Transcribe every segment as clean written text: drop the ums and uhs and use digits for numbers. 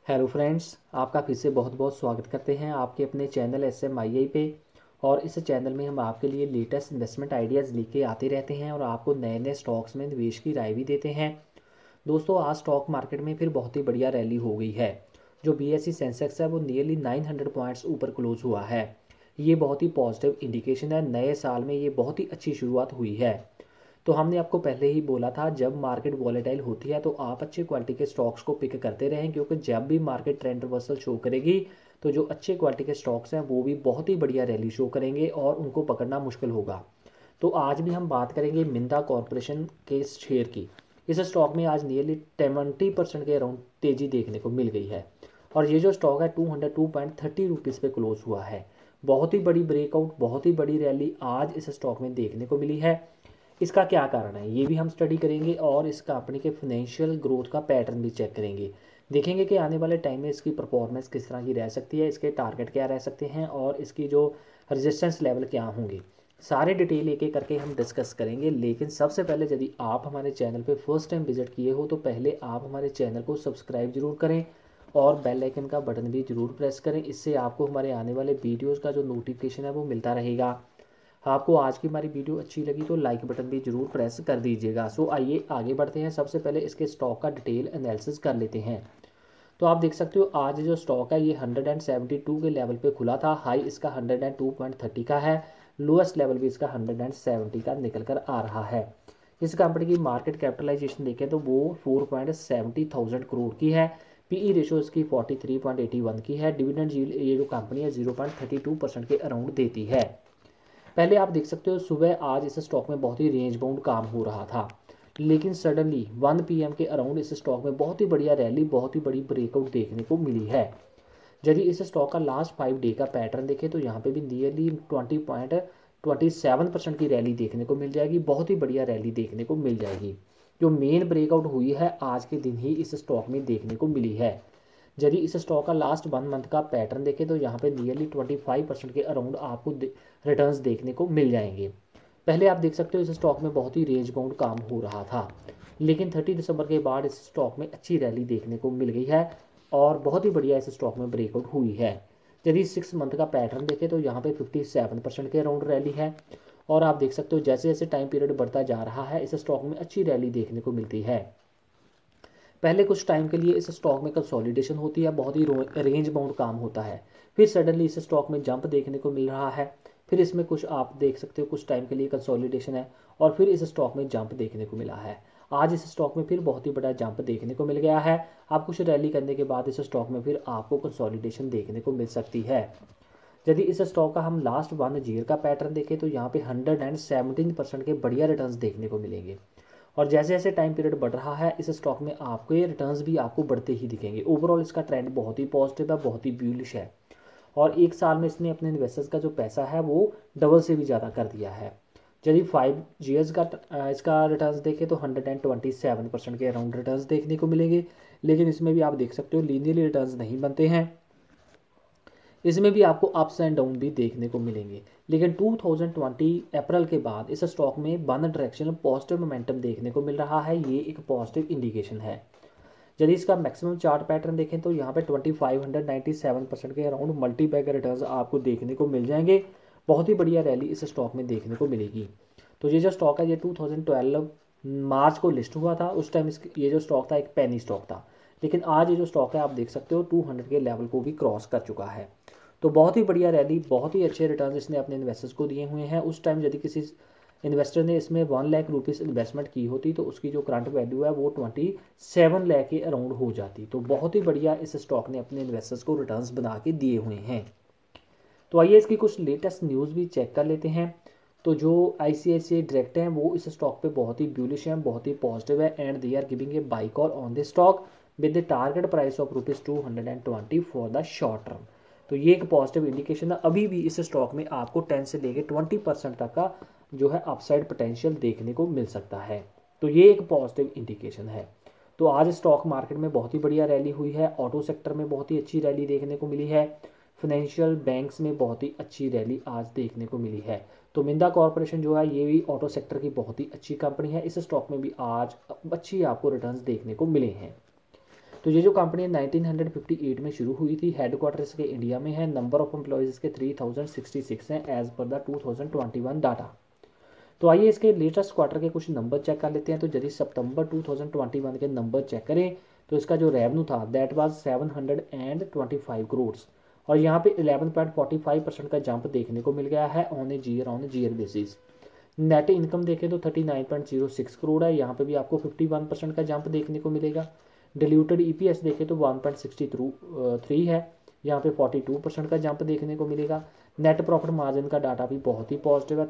Hello friends, आपका फिर से बहुत बहुत स्वागत करते हैं आपके अपने चैनल SMII पे। और इस चैनल में हम आपके लिए लेटेस्ट इन्वेस्टमेंट आइडियाज़ लेके आते रहते हैं और आपको नए नए स्टॉक्स में निवेश की राय भी देते हैं। दोस्तों, आज स्टॉक मार्केट में फिर बहुत ही बढ़िया रैली हो गई है। जो BSE सेंसेक्स है वो नियरली 900 पॉइंट्स ऊपर क्लोज हुआ है। ये बहुत ही पॉजिटिव इंडिकेशन है, नए साल में ये बहुत ही अच्छी शुरुआत हुई है। तो हमने आपको पहले ही बोला था, जब मार्केट वॉलेटाइल होती है तो आप अच्छे क्वालिटी के स्टॉक्स को पिक करते रहें, क्योंकि जब भी मार्केट ट्रेंड रिवर्सल शो करेगी तो जो अच्छे क्वालिटी के स्टॉक्स हैं वो भी बहुत ही बढ़िया रैली शो करेंगे और उनको पकड़ना मुश्किल होगा। तो आज भी हम बात करेंगे मिंदा कॉरपोरेशन के शेयर की। इस स्टॉक में आज नियरली 20% के अराउंड तेजी देखने को मिल गई है। और ये जो स्टॉक है 202.30 रुपीज़ पे क्लोज हुआ है। बहुत ही बड़ी ब्रेकआउट, बहुत ही बड़ी रैली आज इस स्टॉक में देखने को मिली है। इसका क्या कारण है ये भी हम स्टडी करेंगे और इस कंपनी के फाइनेंशियल ग्रोथ का पैटर्न भी चेक करेंगे। देखेंगे कि आने वाले टाइम में इसकी परफॉर्मेंस किस तरह की रह सकती है, इसके टारगेट क्या रह सकते हैं और इसकी जो रेजिस्टेंस लेवल क्या होंगे। सारे डिटेल एक एक करके हम डिस्कस करेंगे। लेकिन सबसे पहले, यदि आप हमारे चैनल पे फर्स्ट टाइम विजिट किए हो तो पहले आप हमारे चैनल को सब्सक्राइब जरूर करें और बेल आइकन का बटन भी जरूर प्रेस करें। इससे आपको हमारे आने वाले वीडियोज़ का जो नोटिफिकेशन है वो मिलता रहेगा। आपको आज की हमारी वीडियो अच्छी लगी तो लाइक बटन भी जरूर प्रेस कर दीजिएगा। सो आइए आगे बढ़ते हैं। सबसे पहले इसके स्टॉक का डिटेल एनालिसिस कर लेते हैं। तो आप देख सकते हो आज जो स्टॉक है ये 172 के लेवल पे खुला था। हाई इसका 102.30 का है। लोएस्ट लेवल भी इसका 170 का निकल कर आ रहा है। इस कंपनी की मार्केट कैपिटलाइजेशन देखें तो वो 4.70 करोड़ की है। PE रेशो इसकी 43.81 की है। डिविडेंड यील्ड ये जो कंपनी है 0.32% के अराउंड देती है। पहले आप देख सकते हो सुबह आज इस स्टॉक में बहुत ही रेंज बाउंड काम हो रहा था, लेकिन सडनली 1 PM के अराउंड इस स्टॉक में बहुत ही बढ़िया रैली, बहुत ही बड़ी ब्रेकआउट देखने को मिली है। यदि इस स्टॉक का लास्ट 5 डे का पैटर्न देखें तो यहाँ पे भी नियरली 20.27% की रैली देखने को मिल जाएगी। बहुत ही बढ़िया रैली देखने को मिल जाएगी। जो मेन ब्रेकआउट हुई है आज के दिन ही इस स्टॉक में देखने को मिली है। यदि इस स्टॉक का लास्ट 1 मंथ का पैटर्न देखें तो यहाँ पे नियरली 25% के अराउंड आपको रिटर्न्स देखने को मिल जाएंगे। पहले आप देख सकते हो इस स्टॉक में बहुत ही रेंज बाउंड काम हो रहा था, लेकिन 30 दिसंबर के बाद इस स्टॉक में अच्छी रैली देखने को मिल गई है और बहुत ही बढ़िया इस स्टॉक में ब्रेकआउट हुई है। यदि 6 मंथ का पैटर्न देखें तो यहाँ पे 57% के अराउंड रैली है। और आप देख सकते हो जैसे जैसे टाइम पीरियड बढ़ता जा रहा है इस स्टॉक में अच्छी रैली देखने को मिलती है। पहले कुछ टाइम के लिए इस स्टॉक में कंसोलिडेशन होती है, बहुत ही रेंज बाउंड काम होता है। फिर सडनली इस स्टॉक में जंप देखने को मिल रहा है। फिर इसमें कुछ आप देख सकते हो कुछ टाइम के लिए कंसोलिडेशन है और फिर इस स्टॉक में जंप देखने को मिला है। आज इस स्टॉक में फिर बहुत ही बड़ा जंप देखने को मिल गया है। आप कुछ रैली करने के बाद इस स्टॉक में फिर आपको कंसोलिडेशन देखने को मिल सकती है। यदि इस स्टॉक का हम लास्ट 1 ईयर का पैटर्न देखें तो यहाँ पे 117% के बढ़िया रिटर्न्स देखने को मिलेंगे। और जैसे जैसे टाइम पीरियड बढ़ रहा है इस स्टॉक में आपको ये रिटर्न्स भी आपको बढ़ते ही दिखेंगे। ओवरऑल इसका ट्रेंड बहुत ही पॉजिटिव है, बहुत ही ब्यूलिश है। और एक साल में इसने अपने इन्वेस्टर्स का जो पैसा है वो डबल से भी ज़्यादा कर दिया है। यदि 5 years का इसका रिटर्न्स देखें तो 127% के अराउंड रिटर्न्स देखने को मिलेंगे। लेकिन इसमें भी आप देख सकते हो लीनियरली रिटर्न्स नहीं बनते हैं, इसमें भी आपको अप्स एंड डाउन भी देखने को मिलेंगे। लेकिन 2020 अप्रैल के बाद इस स्टॉक में वन डायरेक्शनल पॉजिटिव मोमेंटम देखने को मिल रहा है। ये एक पॉजिटिव इंडिकेशन है। यदि इसका मैक्सिमम चार्ट पैटर्न देखें तो यहाँ पे 2597% के अराउंड मल्टी बैग रिटर्न्स आपको देखने को मिल जाएंगे। बहुत ही बढ़िया रैली इस स्टॉक में देखने को मिलेगी। तो ये जो स्टॉक है ये 2012 मार्च को लिस्ट हुआ था। उस टाइम ये जो स्टॉक था एक पेनी स्टॉक था, लेकिन आज ये जो स्टॉक है आप देख सकते हो 200 के लेवल को भी क्रॉस कर चुका है। तो बहुत ही बढ़िया रैली, बहुत ही अच्छे रिटर्न इसने अपने इन्वेस्टर्स को दिए हुए हैं। उस टाइम यदि किसी इन्वेस्टर ने इसमें 1 लाख रुपीज़ इन्वेस्टमेंट की होती तो उसकी जो करंट वैल्यू है वो 27 लाख के अराउंड हो जाती। तो बहुत ही बढ़िया इस स्टॉक ने अपने इन्वेस्टर्स को रिटर्न्स बना के दिए हुए हैं। तो आइए इसकी कुछ लेटेस्ट न्यूज़ भी चेक कर लेते हैं। तो जो ICICI डायरेक्ट हैं वो इस स्टॉक पे बहुत ही ब्यूलिश हैं, बहुत ही पॉजिटिव है and they are giving a buy call on the stock with the target price of ₹220 for the short term. तो ये एक पॉजिटिव इंडिकेशन है। अभी भी इस स्टॉक में आपको 10 से लेके 20% तक का जो है अपसाइड पोटेंशियल देखने को मिल सकता है। तो ये एक पॉजिटिव इंडिकेशन है। तो आज स्टॉक मार्केट में बहुत ही बढ़िया रैली हुई है। ऑटो सेक्टर में बहुत ही अच्छी रैली देखने को मिली है। फाइनेंशियल बैंक्स में बहुत ही अच्छी रैली आज देखने को मिली है। तो मिंदा कॉरपोरेशन जो है ये भी ऑटो सेक्टर की बहुत ही अच्छी कंपनी है। इस स्टॉक में भी आज अच्छी आपको रिटर्न्स देखने को मिले हैं। तो ये जो कंपनी 1958 में शुरू हुई थी, हेडक्वार्टर इसके इंडिया में है, नंबर ऑफ एम्प्लॉयज़ इसके 3066 हैं एज पर द 2021 डाटा। तो आइए इसके लेटेस्ट क्वार्टर के कुछ नंबर चेक कर लेते हैं। तो यदि सितंबर 2021 के नंबर चेक करें तो इसका जो रेवेन्यू था दैट वाज 725 करोड़, और यहाँ पे 11.45% का जंप देखने को मिल गया है on year basis. Net income देखें तो 39.06 करोड़ है, यहाँ पे भी आपको 51% का जंप देखने को मिलेगा। डिल्यूटेड ईपीएस देखें तो 1.63 है, यहाँ पे 42% का जंप देखने को मिलेगा। नेट प्रॉफिट मार्जिन का डाटा भी बहुत ही पॉजिटिव है,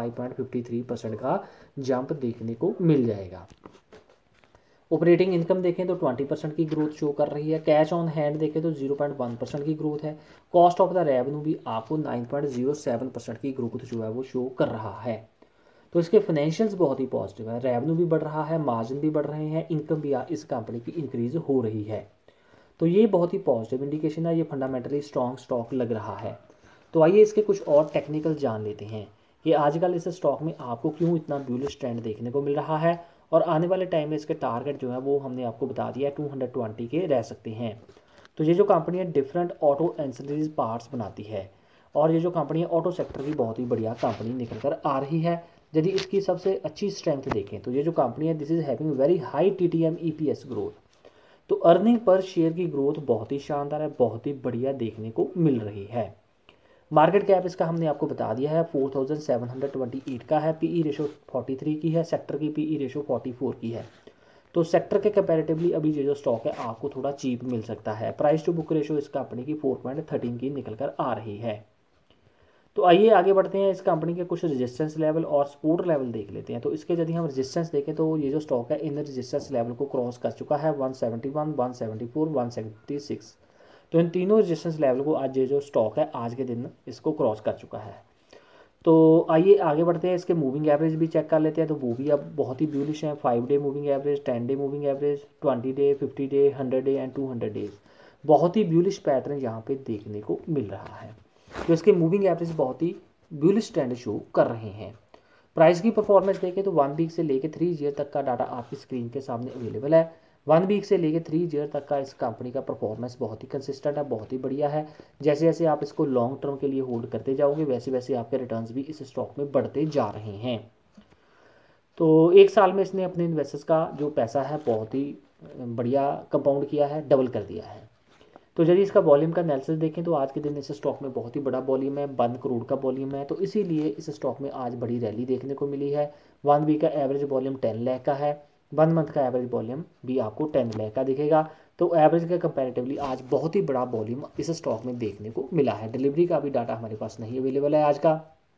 35.53% का जंप देखने को मिल जाएगा। ऑपरेटिंग इनकम देखें तो 20% की ग्रोथ शो कर रही है। कैश ऑन हैंड देखें तो 0.1% की ग्रोथ है। कॉस्ट ऑफ द रेवेन्यू भी आपको 9.07% की ग्रोथ जो है वो शो कर रहा है। तो इसके फाइनेंशियल्स बहुत ही पॉजिटिव है, रेवेन्यू भी बढ़ रहा है, मार्जिन भी बढ़ रहे हैं, इनकम भी इस कंपनी की इंक्रीज हो रही है। तो ये बहुत ही पॉजिटिव इंडिकेशन है, ये फंडामेंटली स्ट्रॉन्ग स्टॉक लग रहा है। तो आइए इसके कुछ और टेक्निकल जान लेते हैं कि आजकल इस स्टॉक में आपको क्यों इतना बुलिश ट्रेंड देखने को मिल रहा है, और आने वाले टाइम में इसके टारगेट जो है वो हमने आपको बता दिया है 220 के रह सकते हैं। तो ये जो कंपनी है डिफरेंट ऑटो एंसिलरीज पार्ट्स बनाती है, और ये जो कंपनी है ऑटो सेक्टर की बहुत ही बढ़िया कंपनी निकल कर आ रही है। यदि इसकी सबसे अच्छी स्ट्रेंथ देखें तो ये जो कंपनी है this is having very high TTM EPS growth. तो अर्निंग पर शेयर की ग्रोथ बहुत ही शानदार है, बहुत ही बढ़िया देखने को मिल रही है। मार्केट कैप इसका हमने आपको बता दिया है 4728 का है, पीई रेशो 43 की है, सेक्टर की पीई रेशो 44 की है। तो सेक्टर के कंपैरेटिवली अभी ये जो स्टॉक है आपको थोड़ा चीप मिल सकता है। प्राइस टू बुक रेशो इस कंपनी की 4.13 की निकल कर आ रही है। तो आइए आगे बढ़ते हैं, इस कंपनी के कुछ रेजिस्टेंस लेवल और सपोर्ट लेवल देख लेते हैं। तो इसके यदि हम रेजिस्टेंस देखें तो ये जो स्टॉक है इन रेजिस्टेंस लेवल को क्रॉस कर चुका है 171, 174, 176। तो इन तीनों रेजिस्टेंस लेवल को आज ये जो स्टॉक है आज के दिन इसको क्रॉस कर चुका है। तो आइए आगे बढ़ते हैं, इसके मूविंग एवरेज भी चेक कर लेते हैं। तो वो भी अब बहुत ही ब्यूलिश है, 5 day moving average, 10 day moving average, 20 day, 50 day, 100 day and 200 days. बहुत ही ब्यूलिश पैटर्न यहाँ पे देखने को मिल रहा है। तो इसके मूविंग एवरेज बहुत ही ब्यूलिश ट्रेंड शो कर रहे हैं। प्राइस की परफॉर्मेंस देखें तो 1 वीक से लेकर 3 ईयर तक का डाटा आपकी स्क्रीन के सामने अवेलेबल है। 1 वीक से लेकर 3 ईयर तक का इस कंपनी का परफॉर्मेंस बहुत ही कंसिस्टेंट है, बहुत ही बढ़िया है। जैसे जैसे आप इसको लॉन्ग टर्म के लिए होल्ड करते जाओगे वैसे वैसे आपके रिटर्न्स भी इस स्टॉक में बढ़ते जा रहे हैं। तो एक साल में इसने अपने इन्वेस्टर्स का जो पैसा है बहुत ही बढ़िया कंपाउंड किया है, डबल कर दिया है। तो यदि इसका वॉल्यूम का एनालिसिस देखें तो आज के दिन इस स्टॉक में बहुत ही बड़ा वॉल्यूम है, 1 करोड़ का वॉल्यूम है। तो इसीलिए इस स्टॉक में आज बड़ी रैली देखने को मिली है। 1 वीक का एवरेज वॉल्यूम 10 लाख का है, 1 मंथ का एवरेज वॉल्यूम भी आपको 10 लाख का दिखेगा। तो एवरेज के कंपैरेटिवली आज बहुत ही बड़ा वॉल्यूम इस स्टॉक में देखने को मिला है। डिलीवरी का भी डाटा हमारे पास नहीं अवेलेबल है आज का।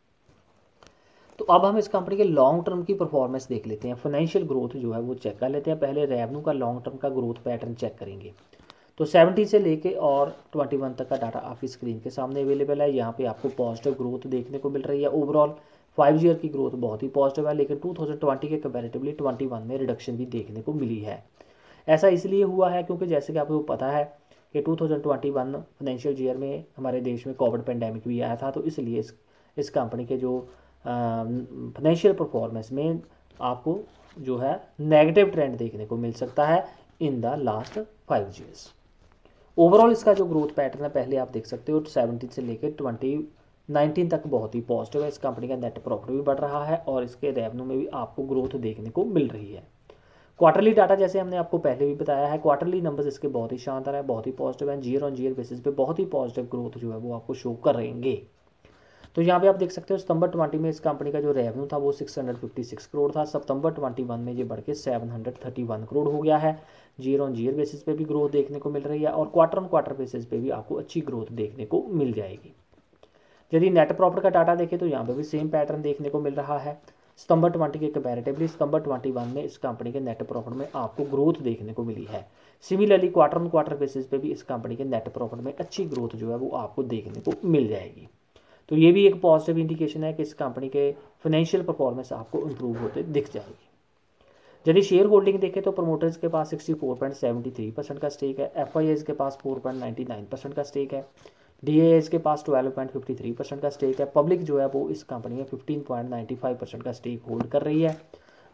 तो अब हम इस कंपनी के लॉन्ग टर्म की परफॉर्मेंस देख लेते हैं, फाइनेंशियल ग्रोथ जो है वो चेक कर लेते हैं। पहले रेवेन्यू का लॉन्ग टर्म का ग्रोथ पैटर्न चेक करेंगे। तो 70 से लेके और 21 तक का डाटा आपकी स्क्रीन के सामने अवेलेबल है। यहाँ पे आपको पॉजिटिव ग्रोथ देखने को मिल रही है। ओवरऑल 5 ईयर की ग्रोथ बहुत ही पॉजिटिव है, लेकिन 2020 के कंपैरेटिवली 21 में रिडक्शन भी देखने को मिली है। ऐसा इसलिए हुआ है क्योंकि जैसे कि आपको पता है कि 2021 फाइनेंशियल ईयर में हमारे देश में कोविड पेंडेमिक भी आया था। तो इसलिए इस कंपनी के जो फाइनेंशियल परफॉर्मेंस में आपको जो है नेगेटिव ट्रेंड देखने को मिल सकता है in the last 5 years. Overall इसका जो ग्रोथ पैटर्न है पहले आप देख सकते हो 17 से लेकर 2019 तक बहुत ही पॉजिटिव है। इस कंपनी का नेट प्रॉफिट भी बढ़ रहा है और इसके रेवेन्यू में भी आपको ग्रोथ देखने को मिल रही है। क्वार्टरली डाटा जैसे हमने आपको पहले भी बताया है, क्वार्टरली नंबर्स इसके बहुत ही शानदार है, बहुत ही पॉजिटिव है। ईयर ऑन ईयर बेसिस पे बहुत ही पॉजिटिव ग्रोथ जो है वो आपको शो करेंगे। तो यहाँ पे आप देख सकते हो सितंबर 20 में इस कंपनी का जो रेवेन्यू था वो 656 करोड़ था। सितंबर 21 में ये बढ़ के 731 करोड़ हो गया है। ईयर ऑन ईयर बेसिस पे भी ग्रोथ देखने को मिल रही है और क्वार्टर ऑन क्वार्टर बेसिस पे भी आपको अच्छी ग्रोथ देखने को मिल जाएगी। यदि नेट प्रॉफिट का डाटा देखें तो यहाँ पे भी सेम पैटर्न देखने को मिल रहा है। सितंबर 20 के कंपैरेटिवली सितंबर 21 में इस कंपनी के नेट प्रॉफिट में आपको ग्रोथ देखने को मिली है। Similarly quarter on quarter basis पे भी इस कंपनी के नेट प्रॉफिट में अच्छी ग्रोथ जो है वो आपको देखने को मिल जाएगी। तो ये भी एक पॉजिटिव इंडिकेशन है कि इस कंपनी के फाइनेंशियल परफॉर्मेंस आपको इंप्रूव होते दिख जाएगी। यदि शेयर होल्डिंग देखें तो प्रमोटर्स के पास 64.73% का स्टेक है, एफआईआईज के पास 4.99% का स्टेक है, डीएएस के पास 12.53% का स्टेक है। पब्लिक जो है वो इस कंपनी में 15.95% का स्टेक होल्ड कर रही है।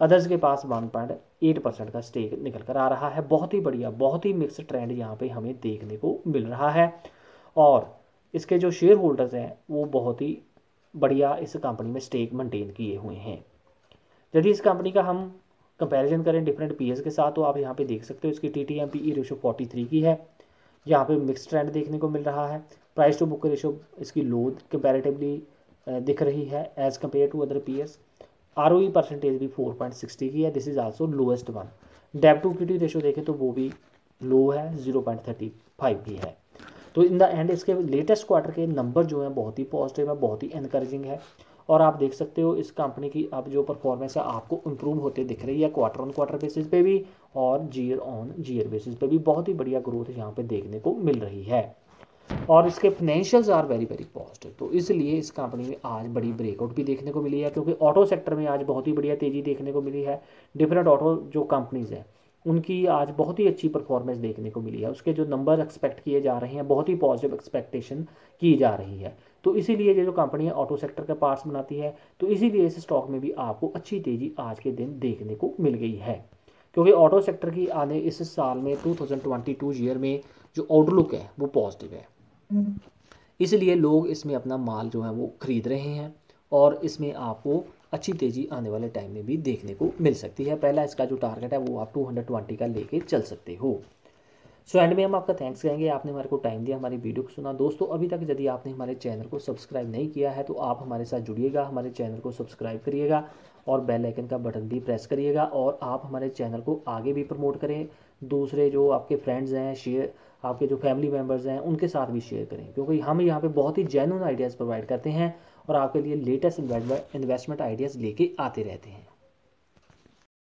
अदर्स के पास 1.8% का स्टेक निकल कर आ रहा है। बहुत ही बढ़िया, बहुत ही मिक्स्ड ट्रेंड यहाँ पे हमें देखने को मिल रहा है। और इसके जो शेयर होल्डर्स हैं वो बहुत ही बढ़िया इस कंपनी में स्टेक मेंटेन किए हुए हैं। यदि इस कंपनी का हम कंपैरिजन करें डिफरेंट पीएस के साथ तो आप यहाँ पे देख सकते हो इसकी TTM/PE रेशो 43 की है। यहाँ पे मिक्स ट्रेंड देखने को मिल रहा है। प्राइस टू बुक रेशो इसकी लो कंपैरेटिवली दिख रही है as compare to other peers. ROE percentage भी 4.60 की है, this is also lowest one. डेब्ट टू इक्विटी रेशो देखें तो वो भी लो है, 0.35 की है। तो इन द एंड इसके लेटेस्ट क्वार्टर के नंबर जो हैं बहुत ही पॉजिटिव है, बहुत ही एनकरेजिंग है। और आप देख सकते हो इस कंपनी की अब जो परफॉर्मेंस है आपको इम्प्रूव होते दिख रही है क्वार्टर ऑन क्वार्टर बेसिस पे भी और ईयर ऑन ईयर बेसिस पे भी बहुत ही बढ़िया ग्रोथ यहाँ पे देखने को मिल रही है। और इसके financials are very very positive. तो इसलिए इस कंपनी में आज बड़ी ब्रेकआउट भी देखने को मिली है, क्योंकि ऑटो सेक्टर में आज बहुत ही बढ़िया तेज़ी देखने को मिली है। डिफरेंट ऑटो जो कंपनीज़ हैं उनकी आज बहुत ही अच्छी परफॉर्मेंस देखने को मिली है। उसके जो नंबर एक्सपेक्ट किए जा रहे हैं बहुत ही पॉजिटिव एक्सपेक्टेशन की जा रही है। तो इसीलिए ये जो कंपनी है ऑटो सेक्टर के पार्ट्स बनाती है, तो इसीलिए इस स्टॉक में भी आपको अच्छी तेज़ी आज के दिन देखने को मिल गई है। क्योंकि ऑटो सेक्टर की आने इस साल में 2022 ईयर में जो आउटलुक है वो पॉजिटिव है, इसलिए लोग इसमें अपना माल जो है वो खरीद रहे हैं और इसमें आपको अच्छी तेज़ी आने वाले टाइम में भी देखने को मिल सकती है। पहला इसका जो टारगेट है वो आप 220 का लेके चल सकते हो। सो एंड में हम आपका थैंक्स कहेंगे, आपने हमारे को टाइम दिया, हमारी वीडियो को सुना। दोस्तों अभी तक यदि आपने हमारे चैनल को सब्सक्राइब नहीं किया है तो आप हमारे साथ जुड़िएगा, हमारे चैनल को सब्सक्राइब करिएगा और बेल आइकन का बटन भी प्रेस करिएगा। और आप हमारे चैनल को आगे भी प्रमोट करें, दूसरे जो आपके फ्रेंड्स हैं, शेयर आपके जो फैमिली मेम्बर्स हैं उनके साथ भी शेयर करें, क्योंकि हम यहाँ पे बहुत ही जेन्युइन आइडियाज़ प्रोवाइड करते हैं और आपके लिए लेटेस्ट इन्वेस्टमेंट आइडियाज़ लेके आते रहते हैं।